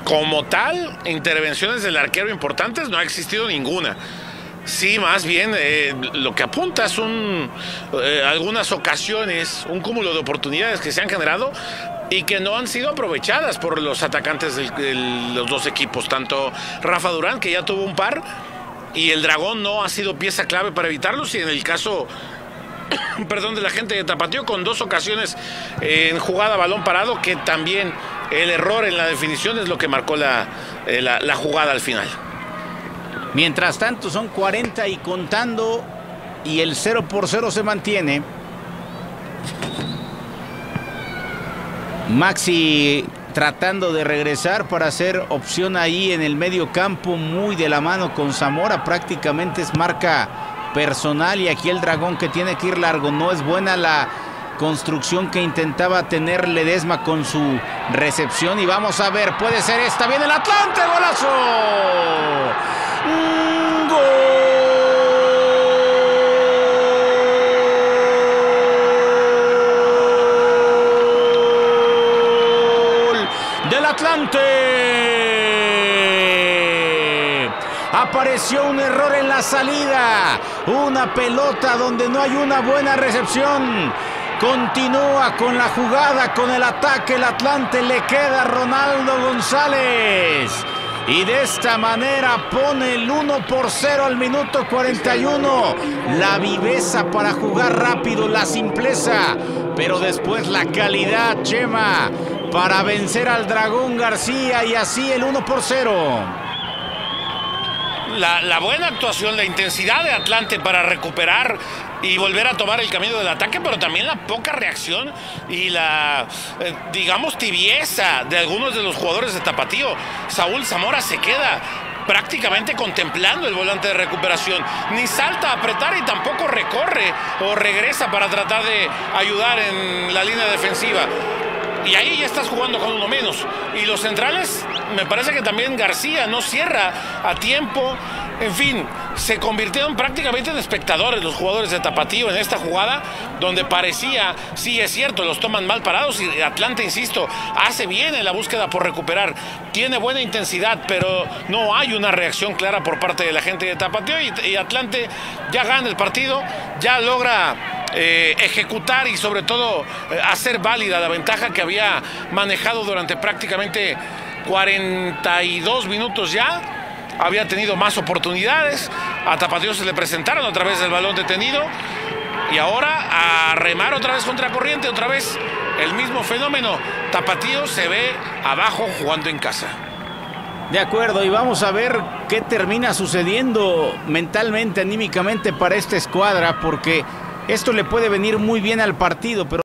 Como tal, intervenciones del arquero importantes no ha existido ninguna. Sí, más bien lo que apunta es algunas ocasiones, un cúmulo de oportunidades que se han generado y que no han sido aprovechadas por los atacantes de los dos equipos, tanto Rafa Durán, que ya tuvo un par, y el Dragón no ha sido pieza clave para evitarlos, y en el caso perdón, de la gente de Tapatío, con dos ocasiones en jugada balón parado, que también el error en la definición es lo que marcó la jugada al final. Mientras tanto son 40 y contando, y el 0-0 se mantiene. Maxi tratando de regresar para hacer opción ahí en el medio campo, muy de la mano con Zamora, prácticamente es marca personal, y aquí el Dragón que tiene que ir largo. No es buena la construcción que intentaba tener Ledesma con su recepción, y vamos a ver, puede ser esta, viene el Atlante, golazo. ¡Gol del Atlante! Apareció un error en la salida, una pelota donde no hay una buena recepción. Continúa con la jugada, con el ataque el Atlante, le queda a Ronaldo González. Y de esta manera pone el 1-0 al minuto 41. La viveza para jugar rápido, la simpleza, pero después la calidad, Chema, para vencer al Dragón García, y así el 1-0. La buena actuación, la intensidad de Atlante para recuperar y volver a tomar el camino del ataque, pero también la poca reacción y la, digamos, tibieza de algunos de los jugadores de Tapatío. Saúl Zamora se queda prácticamente contemplando el volante de recuperación. Ni salta a apretar y tampoco recorre o regresa para tratar de ayudar en la línea defensiva. Y ahí ya estás jugando con uno menos. Y los centrales, me parece que también García no cierra a tiempo. En fin, se convirtieron prácticamente en espectadores los jugadores de Tapatío en esta jugada, donde parecía, sí es cierto, los toman mal parados, y Atlante, insisto, hace bien en la búsqueda por recuperar. Tiene buena intensidad, pero no hay una reacción clara por parte de la gente de Tapatío, y Atlante ya gana el partido, ya logra ejecutar y sobre todo hacer válida la ventaja que había manejado durante prácticamente 42 minutos ya. Había tenido más oportunidades, a Tapatío se le presentaron otra vez el balón detenido, y ahora a remar otra vez contra corriente, otra vez el mismo fenómeno. Tapatío se ve abajo jugando en casa. De acuerdo, y vamos a ver qué termina sucediendo mentalmente, anímicamente para esta escuadra, porque esto le puede venir muy bien al partido, pero